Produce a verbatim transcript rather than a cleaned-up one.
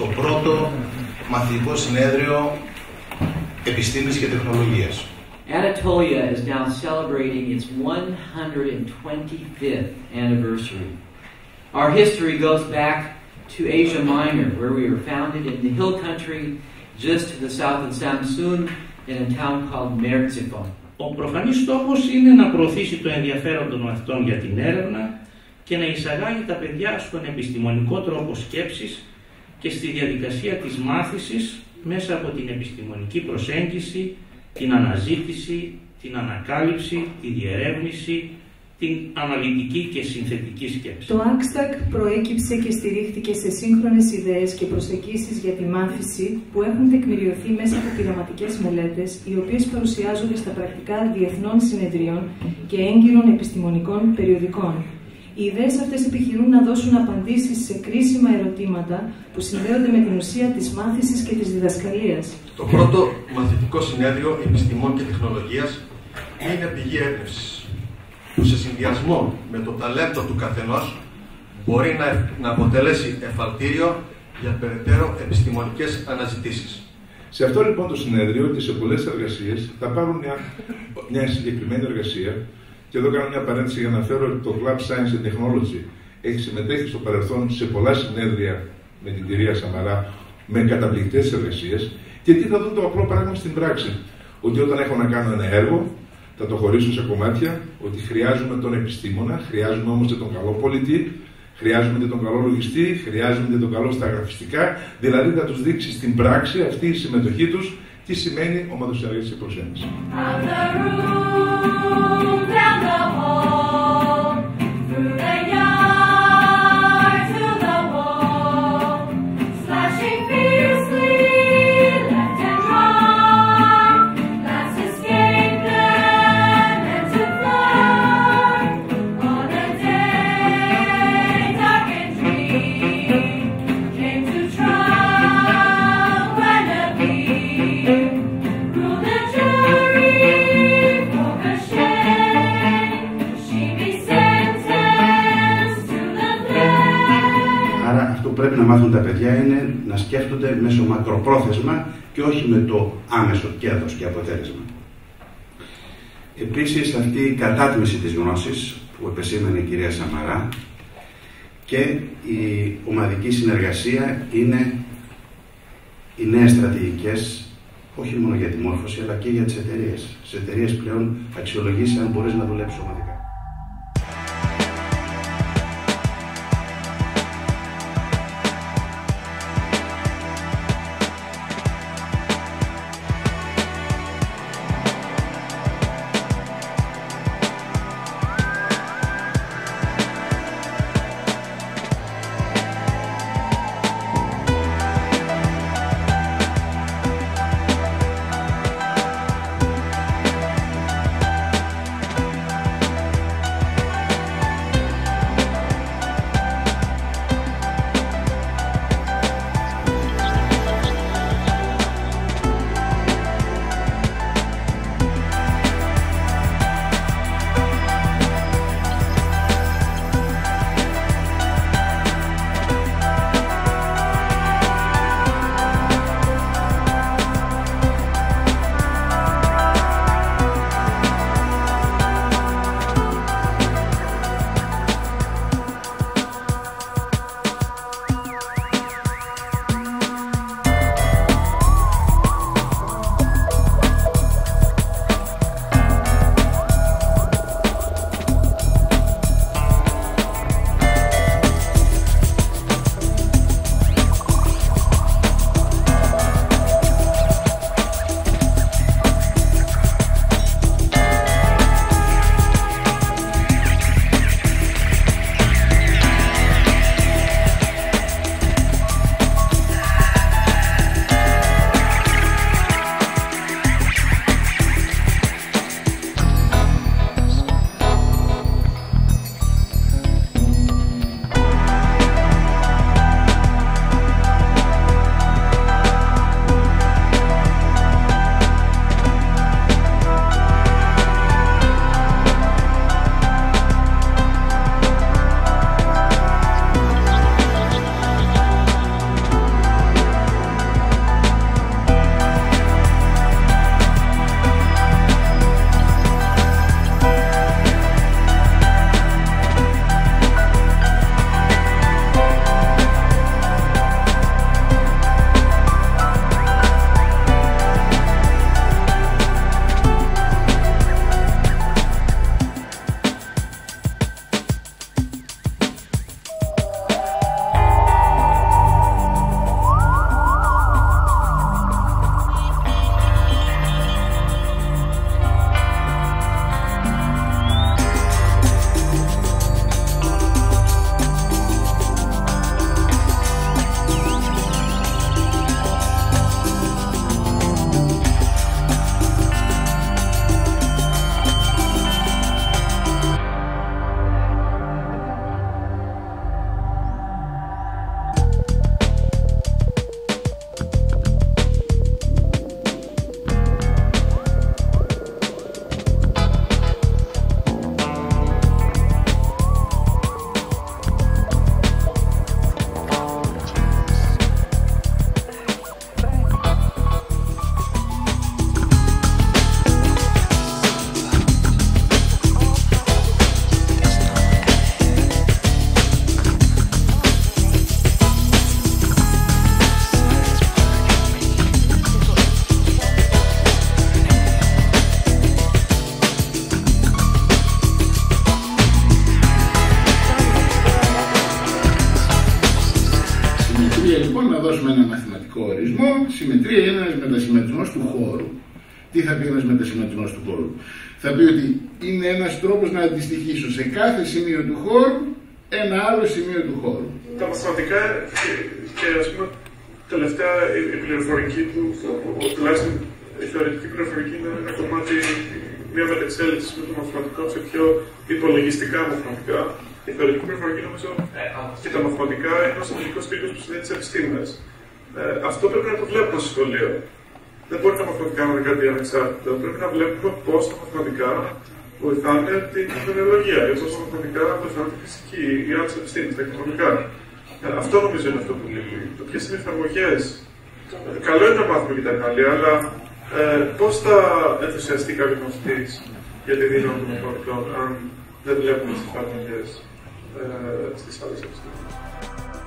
στο πρώτο μαθητικό συνέδριο Επιστήμης και Τεχνολογίας. Anatolia is now celebrating its one hundred twenty-fifth anniversary. Our history goes back to Asia Minor, where we were founded in the hill country just to the south of Samsun in a town called Merzifon. Ο προφανής στόχος είναι να προωθήσει το ενδιαφέρον των μαθητών για την έρευνα και να εισαγάγει τα παιδιά στον επιστημονικό τρόπο σκέψης και στη διαδικασία της μάθησης μέσα από την επιστημονική προσέγγιση, την αναζήτηση, την ανακάλυψη, τη διερεύνηση, την αναλυτική και συνθετική σκέψη. Το Άξτακ προέκυψε και στηρίχθηκε σε σύγχρονες ιδέες και προσεγγίσεις για τη μάθηση που έχουν τεκμηριωθεί μέσα από πειραματικές μελέτες, οι οποίες παρουσιάζονται στα πρακτικά διεθνών συνεδρίων και έγκυρων επιστημονικών περιοδικών. Οι ιδέες αυτές επιχειρούν να δώσουν απαντήσεις σε κρίσιμα ερωτήματα που συνδέονται με την ουσία της μάθησης και της διδασκαλίας. Το πρώτο μαθητικό συνέδριο Επιστημών και Τεχνολογίας είναι πηγή έμπνευσης, που σε συνδυασμό με το ταλέντο του καθενός μπορεί να, να αποτελέσει εφαλτήριο για περαιτέρω επιστημονικές αναζητήσεις. Σε αυτό λοιπόν το συνέδριο και σε πολλές εργασίες θα πάρουν μια, μια συγκεκριμένη εργασία, και εδώ κάνω μια παρένθεση για να αναφέρω ότι το Club Science and Technology έχει συμμετέχει στο παρελθόν σε πολλά συνέδρια με την κυρία Σαμαρά με καταπληκτικές εργασίες, και τι θα δουν το απλό πράγμα στην πράξη. Ότι όταν έχω να κάνω ένα έργο, θα το χωρίσω σε κομμάτια, ότι χρειάζομαι τον επιστήμονα, χρειάζομαι όμως και τον καλό πολιτή, χρειάζομαι και τον καλό λογιστή, χρειάζομαι και τον καλό στα γραφιστικά, δηλαδή θα τους δείξει στην πράξη αυτή η συμμετοχή τους τι σημαίνει ομαδοσιαλιστική προσέγγιση. Πρέπει να μάθουν τα παιδιά είναι να σκέφτονται μέσω μακροπρόθεσμα και όχι με το άμεσο κέρδος και αποτέλεσμα. Επίσης, αυτή η κατάτμιση της γνώσης που επεσήμανε η κυρία Σαμαρά και η ομαδική συνεργασία είναι οι νέες στρατηγικές, όχι μόνο για τη μόρφωση αλλά και για τις εταιρείες. Σε εταιρείες πλέον αξιολογήσει αν μπορείς να δουλέψεις ομαδικά. μετασχηματισμός του χώρου. Τι θα πει ένας μετασχηματισμός του χώρου? Θα πει ότι είναι ένας τρόπος να αντιστοιχίσω σε κάθε σημείο του χώρου ένα άλλο σημείο του χώρου. Τα μαθηματικά και, και ας πούμε τελευταία η πληροφορική του, τουλάχιστον η θεωρητική πληροφορική είναι ένα κομμάτι, μια μετεξέλιξη με το μαθηματικό σε πιο υπολογιστικά μαθηματικά. Η θεωρητική πληροφορική νομίζω και τα μαθηματικά είναι ο στρατηγικός πύχης που συνδέει τις επιστήμες. Ε, αυτό πρέπει να το βλέπουμε στο σχολείο. Δεν μπορεί τα μαθηματικά να είναι κάτι ανεξάρτητο. Πρέπει να βλέπουμε πώς τα μαθηματικά βοηθάνε την κοινωνιολογία, ή πώς τα μαθηματικά βοηθάνε τη φυσική ή άλλες επιστήμες, τα οικονομικά. Ε, αυτό νομίζω είναι αυτό που λείπει. Το ποιες είναι οι εφαρμογές. Ε, καλό είναι να μάθουμε και τα εργαλεία, αλλά ε, πώς θα ενθουσιαστεί κάποιος μαθητής για τη δύναμη των μαθηματικών, αν δεν βλέπουμε τις εφαρμογές ε, στις άλλες επιστήμες.